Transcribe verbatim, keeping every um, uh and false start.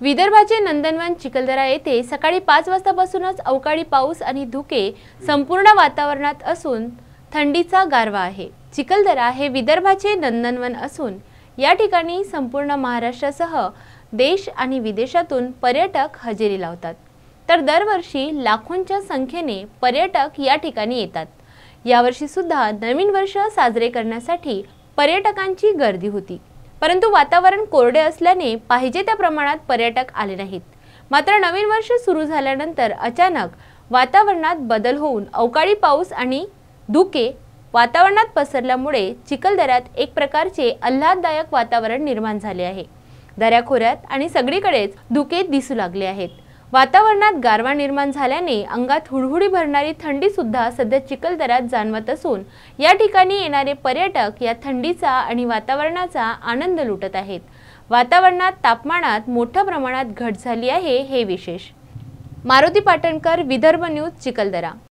विदर्भाचे नंदनवन चिखलदरा येथे सकाळी पाच वाजतापासूनच अवकाळी पाऊस आणि धुके संपूर्ण वातावरणात असून थंडीचा गारवा आहे। चिखलदरा हे विदर्भाचे नंदनवन असून या ठिकाणी संपूर्ण महाराष्ट्रासह देश आणि विदेशातून पर्यटक हजेरी लावतात। तर दरवर्षी लाखोंच्या संख्येने पर्यटक या ठिकाणी येतात। यावर्षी सुद्धा नवीन वर्ष साजरे करण्यासाठी पर्यटकांची गर्दी होती, परंतु वातावरण कोरडे असल्याने पाहिजे त्या प्रमाणात पर्यटक आले नाहीत। मात्र नवीन वर्ष सुरू झाल्यानंतर अचानक वातावरणात बदल होऊन अवकाळी पाऊस आणि धुके वातावरणात पसरल्यामुळे चिखलदऱ्यात एक प्रकारचे आल्हाददायक वातावरण निर्माण झाले आहे। दऱ्याखोऱ्यात आणि सगळीकडेच धुके दिसू लागले आहेत। वातावरणात गारवा निर्माण झाल्याने अंगात हुडहुडी भरणारी थंडी सुद्धा सध्या चिखलदऱ्यात जाणवत असून या ठिकाणी येणारे पर्यटक या थंडीचा आणि वातावरणाचा आनंद लुटत आहेत। वातावरणात तापमानात मोठ्या प्रमाणात घट झाली आहे हे विशेष। मारुती पाटणकर, विदर्भ न्यूज, चिखलदरा।